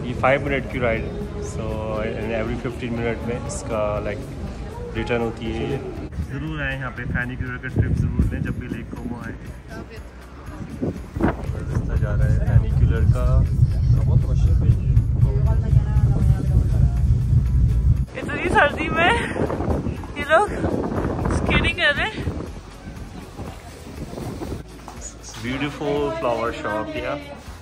ये 5 मिनट की राइड है, सो एवरी 15 मिनट में इसका लाइक रिटर्न होती है। ये ज़रूर आए यहाँ पे, फैनिक्यूलर का ट्रिप ज़रूर लें जब भी लेक कोमो आए। रास्ता जा रहा है फैनिक्यूलर का। इतनी सर्दी में ये लोग स्केटिंग कर रहे हैं। ब्यूटीफुल फ्लावर शॉप या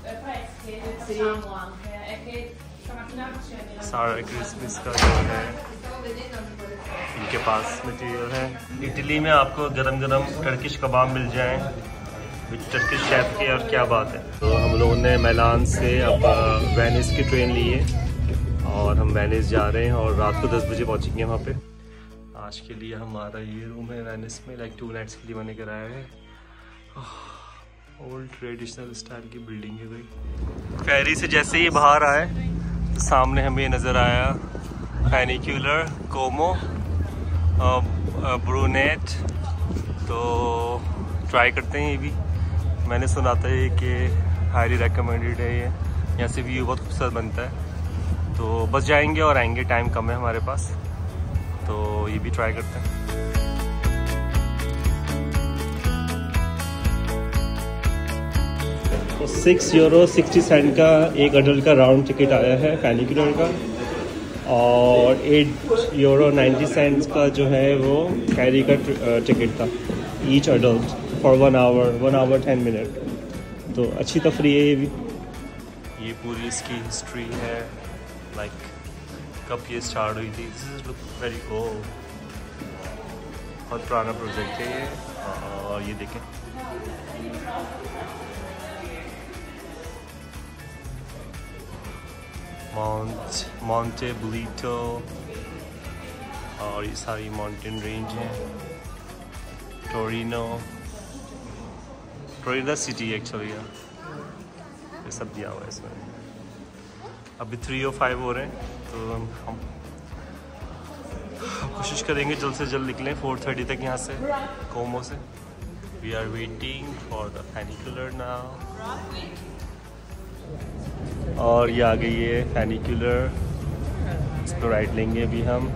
सारा क्रिसमस का जो है इनके पास मटेरियल है। इटली में आपको गरम गरम टर्किश कबाब मिल जाएं विद टर्किश शेफ के, और क्या बात है। तो हम लोगों ने मिलान से अब वेनिस की ट्रेन ली है और हम वेनिस जा रहे हैं और रात को 10 बजे पहुंचेंगे वहाँ पे। आज के लिए हमारा ये रूम है वेनिस में, लाइक 2 नाइट्स के लिए मैंने कराया है। ओल्ड ट्रेडिशनल स्टाइल की बिल्डिंग है भाई। फेरी से जैसे ही बाहर आए तो सामने हमें नज़र आया फैनिक्यूलर कोमो ब्रूनेट। तो ट्राई करते हैं ये भी। मैंने सुना था ये कि हाईली रेकमेंडेड है। ये यहाँ से व्यू बहुत खूबसूरत बनता है। तो बस जाएंगे और आएंगे, टाइम कम है हमारे पास, तो ये भी ट्राई करते हैं। तो €6.60 का एक अडल्ट का राउंड टिकट आया है फैनिक्यूलर का, और €8.90 का जो है वो कैरी का टिकट था each adult for 1 hour 10 minute. तो अच्छी तफरी है ये भी। ये पूरी इसकी हिस्ट्री है, लाइक कब ये स्टार्ट हुई थी। This is look very old, बहुत पुराना प्रोजेक्ट है ये। और ये देखें, माउंटे बुलीटो, और ये सारी माउंटेन रेंज है। टोरिनो सिटी एक्चुअली, ये सब दिया हुआ है इसमें। अभी 3:05 हो रहे हैं, तो हम कोशिश करेंगे जल्द से जल्द निकलें 4:30 तक यहाँ से कोमो से। We are waiting for the funicular now. और ये आ गई है फैनिक्यूलर, इस पर राइड लेंगे अभी हम।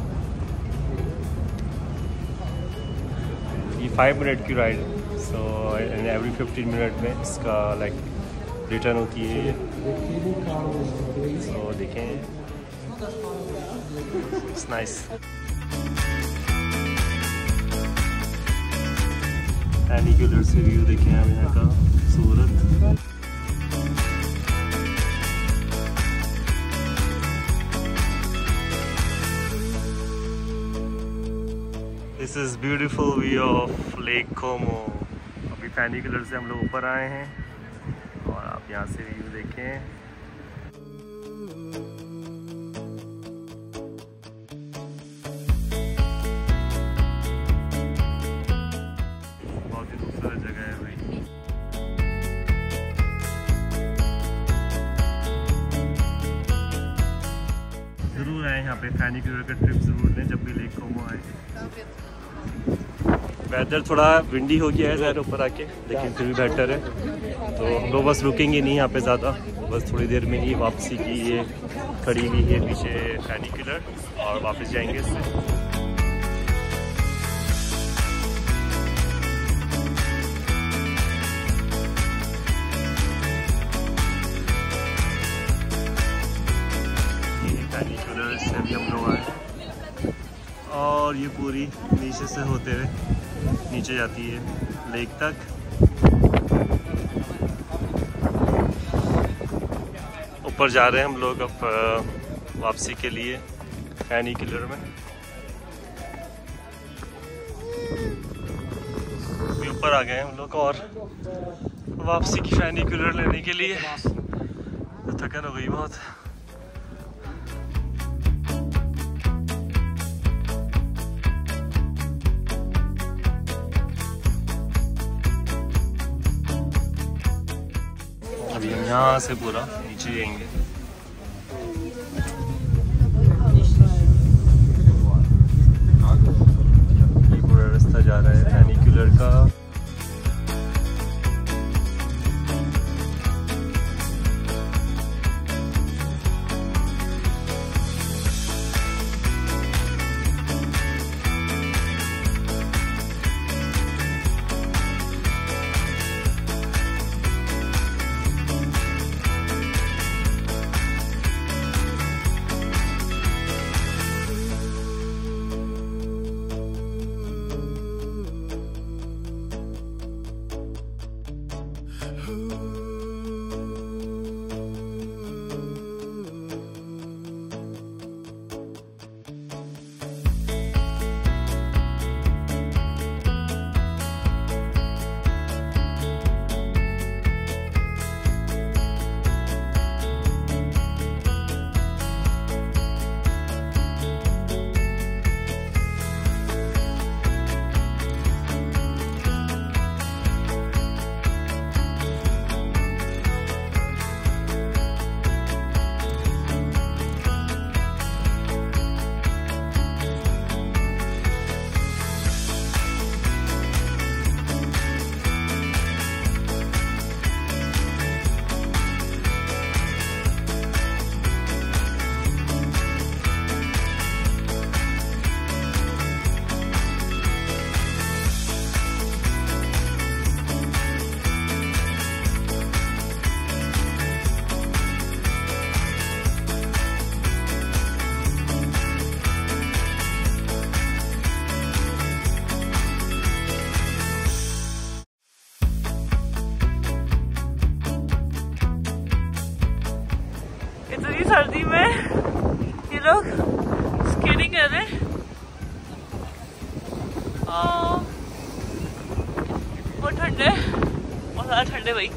ये 5 मिनट की राइड है, सो एवरी 15 मिनट में इसका लाइक रिटर्न होती है ये। सो देखें, इट्स नाइस। फैनिक्यूलर से व्यू देखें आप यहाँ का खूबसूरत। This is beautiful view of lake Como. अभी फैनिक्यूलर से हम लोग ऊपर आए हैं और आप यहाँ से व्यू देखें। बहुत ही खूबसूरत जगह है भाई। ज़रूर आए यहाँ पे, फैनिक्यूलर का ट्रिप ज़रूर लें जब भी लेक कोमो आए। वेदर थोड़ा विंडी हो गया है ज़्यादा ऊपर आके, लेकिन फिर भी बेटर है। तो हम लोग बस रुकेंगे नहीं यहाँ पे ज़्यादा, बस थोड़ी देर में ही वापसी की ये खड़ी हुई है पीछे फैनिक्यूलर, और वापस जाएंगे इससे। फैनिक्यूलर से अभी हम लोग आए, और ये पूरी नीचे से होते हुए नीचे जाती है लेक तक। ऊपर जा रहे हैं हम लोग अब वापसी के लिए फैनिक्यूलर में। ऊपर आ गए हम लोग और वापसी की फैनिक्यूलर लेने के लिए। थकन हो गई बहुत। अभी हम यहाँ से पूरा नीचे जाएंगे। ये पूरा रास्ता जा रहा है फैनिक्यूलर का। सर्दी में ये लोग स्केटिंग कर रहे हैं। बहुत ठंडे, बहुत ज़्यादा ठंडे भाई।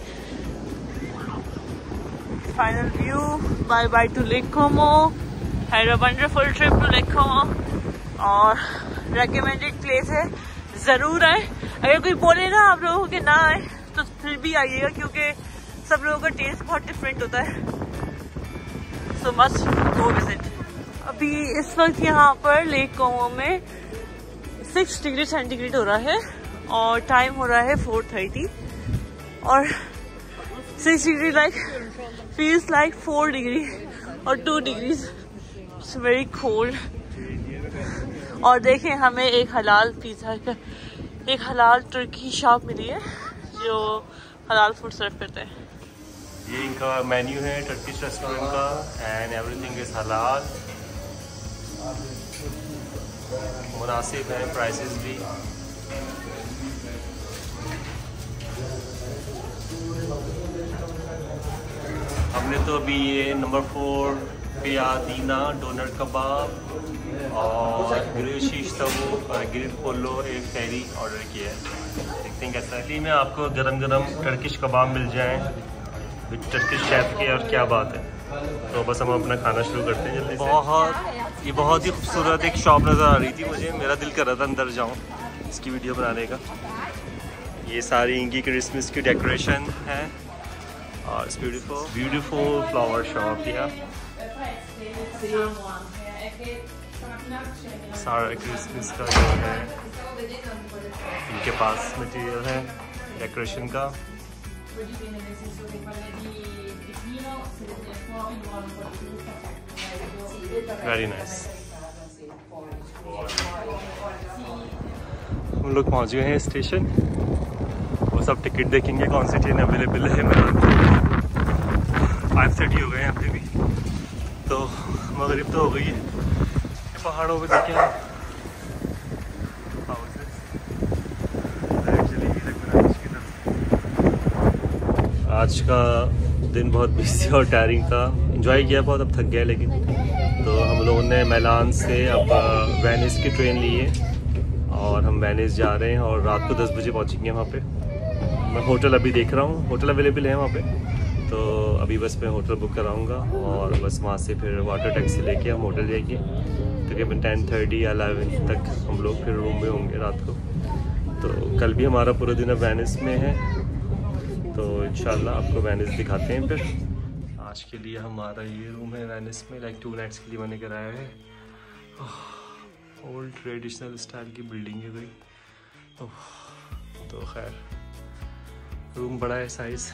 Final view, bye bye to lake Como, had a wonderful trip to lake Como और रेकमेंडेड प्लेस है, ज़रूर आए। अगर कोई बोले ना आप लोगों के ना आए तो फिर भी आइएगा, क्योंकि सब लोगों का टेस्ट बहुत डिफरेंट होता है। So must go visit. अभी इस वक्त यहाँ पर लेक कोमो में 6 डिग्री सेंटीग्रेड हो रहा है और टाइम हो रहा है 4:30 और 6 degree like feels like 4 degree और 2 डिग्रीज। It's very cold. और देखें, हमें एक हलाल पिज़्ज़ा का, एक हलाल तुर्की शॉप मिली है जो हलाल फूड सर्व करते हैं। ये इनका मेन्यू है टर्किश रेस्टोरेंट का एंड एवरीथिंग इज हलाल, मुनासिब है प्राइसेस भी। हमने तो अभी ये नंबर 4 पियादीना डोनर कबाब और ग्रिल शीश तवो और ग्रिल पोलो एक फैरी ऑर्डर किया है। देखते हैं कैसा है। में आपको गरम गरम टर्किश कबाब मिल जाएं विद टर्किश शेफ के, और क्या बात है। तो बस हम अपना खाना शुरू करते हैं जल्दी से। ये बहुत ही खूबसूरत एक शॉप नज़र आ रही थी मुझे, मेरा दिल कर रहा था अंदर जाऊँ इसकी वीडियो बनाने का। ये सारी इनकी क्रिसमस की डेकोरेशन है और इट्स ब्यूटीफुल फ्लावर शॉप। या सारा क्रिसमस का जो है इनके पास मटेरियल है डेकोरेशन का। Very nice. हम लोग पहुंच गए हैं स्टेशन। वो सब टिकट देखेंगे कौन सी ट्रेन अवेलेबल है। मेरा 5:30 हो गए यहाँ पे भी, तो मगरिब तो हो गई है। पहाड़ों पे देखें आज का दिन बहुत बिजी और टायरिंग था। एंजॉय किया बहुत, अब थक गए लेकिन। तो हम लोगों ने मिलान से अब वेनिस की ट्रेन ली है और हम वेनिस जा रहे हैं और रात को 10 बजे पहुँचेंगे वहाँ पे। मैं होटल अभी देख रहा हूँ, होटल अवेलेबल है वहाँ पे, तो अभी बस मैं होटल बुक कराऊँगा और बस वहाँ से फिर वाटर टैक्सी लेके हम होटल जाएंगे। तकरीबन 10:30 या 11 तक हम लोग फिर रूम में होंगे रात को। तो कल भी हमारा पूरा दिन अब वेनिस में है, तो इंशाल्लाह आपको वेनिस दिखाते हैं। फिर आज के लिए हमारा ये रूम है वेनिस में, लाइक 2 नाइट्स के लिए मैंने कराया है। ओल्ड ट्रेडिशनल स्टाइल की बिल्डिंग है कोई। तो खैर रूम बड़ा है साइज़,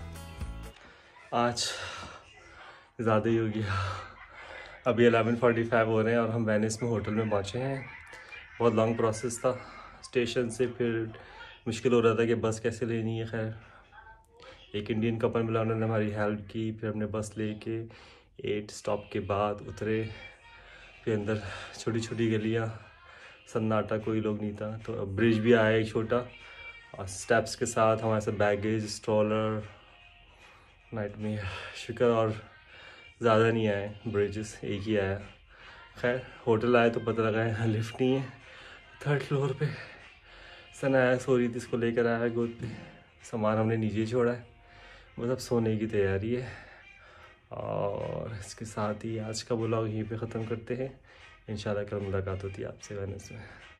आज ज़्यादा ही हो गया। अभी 11:45 हो रहे हैं और हम वेनिस में होटल में पहुँचे हैं। बहुत लॉन्ग प्रोसेस था, स्टेशन से फिर मुश्किल हो रहा था कि बस कैसे लेनी है। खैर एक इंडियन कपल मिला, उन्होंने हमारी हेल्प की। फिर हमने बस लेके 8 स्टॉप के बाद उतरे। फिर अंदर छोटी छोटी गलियाँ, सन्नाटा, कोई लोग नहीं था। तो अब ब्रिज भी आया एक छोटा, और स्टेप्स के साथ हमारे साथ बैगेज, स्ट्रॉलर। नाइट में शुक्र और ज़्यादा नहीं आए ब्रिजेस, एक ही आया। खैर होटल आए तो पता लगा है लिफ्ट नहीं है। 3rd फ्लोर पे सनाया सो रही थी, इसको लेकर आया गोद पे। सामान हमने नीचे छोड़ा है, बस अब सोने की तैयारी है। और इसके साथ ही आज का व्लॉग यहीं पे ख़त्म करते हैं। इंशाल्लाह कल मुलाकात होती है आपसे वेनिस में।